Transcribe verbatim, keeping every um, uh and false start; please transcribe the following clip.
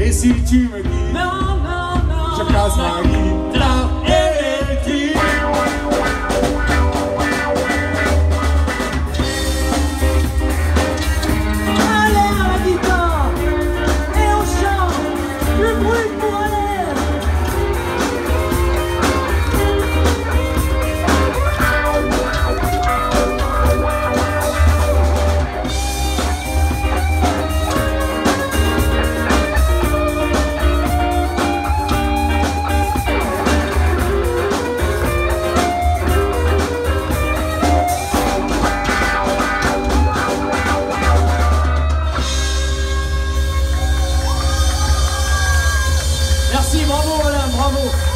Et si tu me dis non, non, non, je casse ma guitare électrique. allez à la guitare et on chante du bruit pour aller. Merci, bravo madame, bravo.